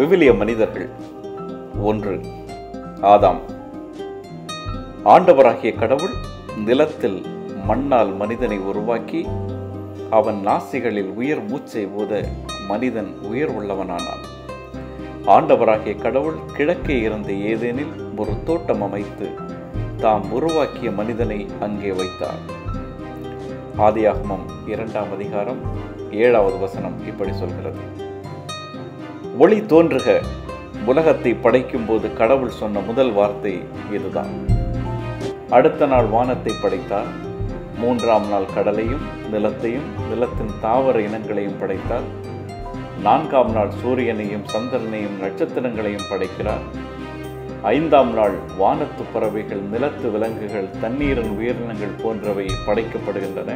விவிலிய மனிதர்கள். 1. ஆதாம். ஆண்டவராகிய கடவுள் நிலத்தில் மண்ணால் மனிதனை உருவாக்கி அவன் நாசிகளில் உயிர் மூச்சை ஊத மனிதன் உயிர் உள்ளவனானான். ஆண்டவராகிய கடவுள் கிழக்கே இருந்த ஏதேனில் ஒரு தோட்டம் அமைத்து தாம் உருவாக்கிய மனிதனை அங்கே வைத்தார். ஆதியாகமம் 2ஆம் அதிகாரம் 7வது வசனம் இப்படி சொல்கிறது: ஒளி தோன்றுக. உலகத்தை படைக்கும் போது கடவுள் சொன்ன முதல் வார்த்தை இதுதான். அடுத்த நாள் வானத்தை படைத்தார். 3ஆம் நாள் கடலையும் நிலத்தையும் நிலத்தின் தாவர இனங்களையும் படைத்தார். 4ஆம் நாள் சூரியனையும் சந்திரனையும் நட்சத்திரங்களையும் படைக்கிறார். 5ஆம் நாள் வானத்து பறவைகள், நிலத்து விலங்குகள், தண்ணீரின் உயிரினங்கள் போன்றவை படைக்கப்படுகின்றன.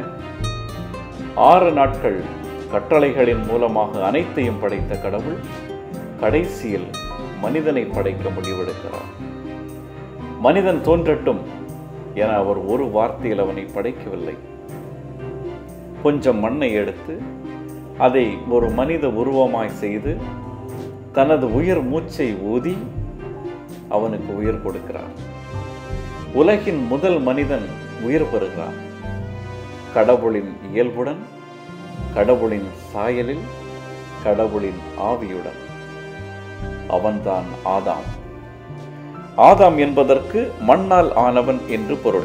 6 நாட்கள் கட்டளைகளின் மூலமாக அனைத்தையும் படைத்த கடவுள் கடைசியில் மனிதனை படைக்க முடிவெடுக்கிறார். மனிதன் தோன்றட்டும் என அவர் ஒரு வார்த்தையில் அவனை படைக்கவில்லை. கொஞ்சம் மண்ணை எடுத்து அதை ஒரு மனித உருவமாய் செய்து தனது உயிர் மூச்சை ஊதி அவனுக்கு உயிர் கொடுக்கிறார். உலகின் முதல் மனிதன் உயிர் பெறுகிறான். கடவுளின் இயல்புடன், கடவுளின் சாயலில், கடவுளின் ஆவியுடன். அவன்தான் ஆதாம். ஆதாம் என்பதற்கு மண்ணால் ஆனவன் என்று பொருள்.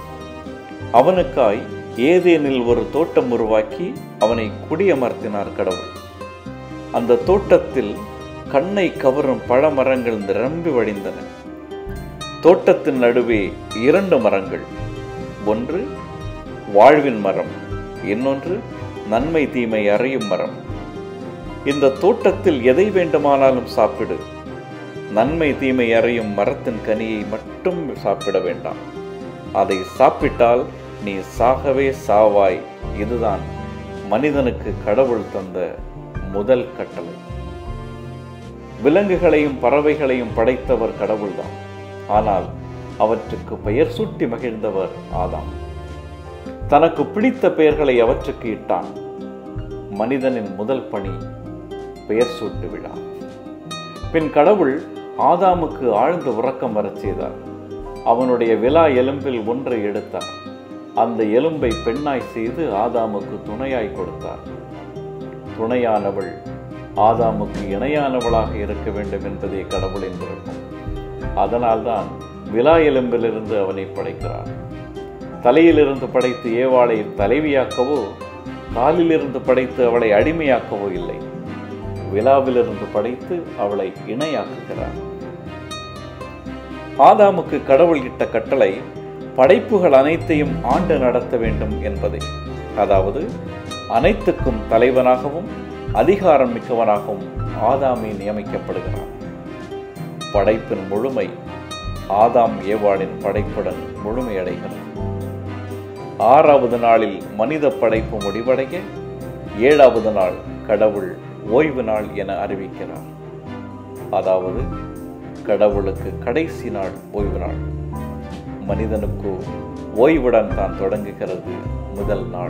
அவனுக்காய் ஏதேனில் ஒரு தோட்டம் உருவாக்கி அவனை குடியமர்த்தினார் கடவுள். அந்த தோட்டத்தில் கண்ணை கவரும் பழமரங்கள் நிரம்பி வழிந்தன. தோட்டத்தின் நடுவே 2 மரங்கள், ஒன்று வாழ்வின் மரம், இன்னொன்று நன்மை தீமை அறியும் மரம். இந்த தோட்டத்தில் எதை வேண்டுமானாலும் சாப்பிடு, நன்மை தீமை அறியும் மரத்தின் கனியை மட்டும் சாப்பிட வேண்டாம். அதை சாப்பிட்டால் நீ சாகவே சாவாய். இதுதான் மனிதனுக்கு கடவுள் தந்த முதல் கட்டளை. விலங்குகளையும் பறவைகளையும் படைத்தவர் கடவுள்தான். ஆனால் அவற்றுக்கு பெயர் சூட்டி மகிழ்ந்தவர் ஆதாம். தனக்கு பிடித்த பெயர்களை அவற்றுக்கு இட்டான். மனிதனின் முதல் பணி பெயர் சூட்டு விழா. பின் கடவுள் ஆதாமுக்கு ஆழ்ந்த உறக்கம் வரச் செய்தார். அவனுடைய விலா எலும்பில் ஒன்றை எடுத்தார். அந்த எலும்பை பெண்ணாய் செய்து ஆதாமுக்கு துணையாய் கொடுத்தார். துணையானவள் ஆதாமுக்கு இணையானவளாக இருக்க வேண்டும் என்பதே கடவுளின் விருப்பம். அதனால்தான் விலா எலும்பிலிருந்து அவனை படைக்கிறார். தலையிலிருந்து படைத்து ஏவாளை தலைவியாக்கவோ, காலிலிருந்து படைத்து அவளை அடிமையாக்கவோ இல்லை. விலாவிலிருந்து படைத்து அவளை இணையாக்குகிறார். ஆதாமுக்கு கடவுள் இட்ட கட்டளை படைப்புகள் அனைத்தையும் ஆண்டு நடத்த வேண்டும் என்பதே. அதாவது அனைத்துக்கும் தலைவனாகவும் அதிகாரம் மிக்கவனாகவும் ஆதாமே நியமிக்கப்படுகிறார். படைப்பின் முழுமை ஆதாம் ஏவாளின் படைப்புடன் முழுமையடைகிறது. 6வது நாளில் மனித படைப்பு முடிவடைய 7வது நாள் கடவுள் ஓய்வு நாள் என அறிவிக்கிறார். அதாவது கடவுளுக்கு கடைசி நாள் ஓய்வு நாள். மனிதனுக்கு ஓய்வுடன் தான் தொடங்குகிறது முதல் நாள்.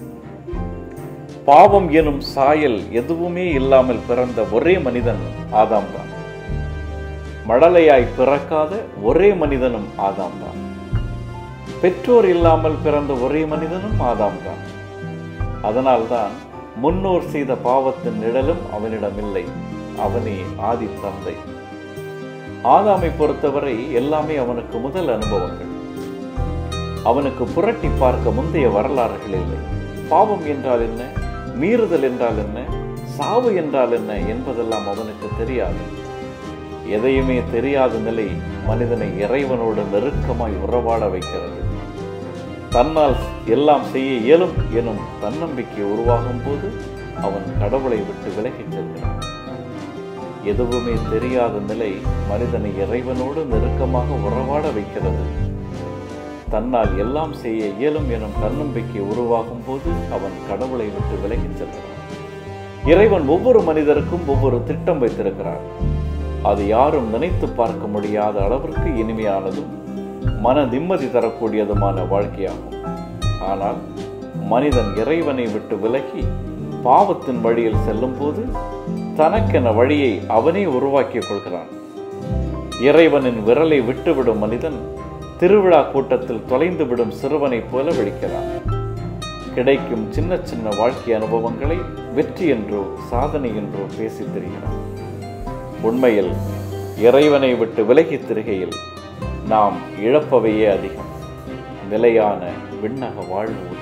பாவம் எனும் சாயல் எதுவுமே இல்லாமல் பிறந்த ஒரே மனிதன் ஆதாம் தான். மடலையாய் பிறக்காத ஒரே மனிதனும் ஆதாம் தான். பெற்றோர் இல்லாமல் பிறந்த ஒரே மனிதனும் ஆதாம் தான். அதனால்தான் முன்னோர் செய்த பாவத்தின் நிழலும் அவனிடமில்லை. அவனே ஆதி தந்தை. ஆதாமை பொறுத்தவரை எல்லாமே அவனுக்கு முதல் அனுபவங்கள். அவனுக்கு புரட்டி பார்க்க முந்தைய வரலாறுகள் இல்லை. பாவம் என்றால் என்ன, மீறுதல் என்றால் என்ன, சாவு என்றால் என்ன என்பதெல்லாம் அவனுக்கு தெரியாது. எதையுமே தெரியாத நிலை மனிதனை இறைவனோடு நெருக்கமாய் உறவாட வைக்கிறது. தன்னால் எல்லாம் செய்ய இயலும் எனும் தன்னம்பிக்கை உருவாகும் போது அவன் கடவுளை விட்டு விலகிச் செல்கிறான். எதுவுமே தெரியாத நிலை மனிதனை இறைவனோடு நெருக்கமாக உறவாட வைக்கிறது. தன்னால் எல்லாம் செய்ய இயலும் எனும் தன்னம்பிக்கை உருவாகும் போது அவன் கடவுளை விட்டு விலகிச் செல்கிறான். இறைவன் ஒவ்வொரு மனிதருக்கும் ஒவ்வொரு திட்டம் வைத்திருக்கிறார். அது யாரும் நினைத்து பார்க்க முடியாத அளவிற்கு இனிமையானதும் மன நிம்மதி தரக்கூடியதுமான வாழ்க்கையாகும். ஆனால் மனிதன் இறைவனை விட்டு விலகி பாவத்தின் வழியில் செல்லும் போது தனக்கென வழியை அவனே உருவாக்கிக் கொள்கிறான். இறைவனின் விரலை விட்டுவிடும் மனிதன் திருவிழா கூட்டத்தில் தொலைந்துவிடும் சிறுவனைப் போல விழிக்கிறான். கிடைக்கும் சின்ன சின்ன வாழ்க்கை அனுபவங்களை வெற்றி என்றோ சாதனை என்றோ பேசித் திரிகிறான். உண்மையில் இறைவனை விட்டு விலகித் திரிகையில் நாம் இழப்பவையே அதிகம். நிலையான விண்ணக வாழ்வு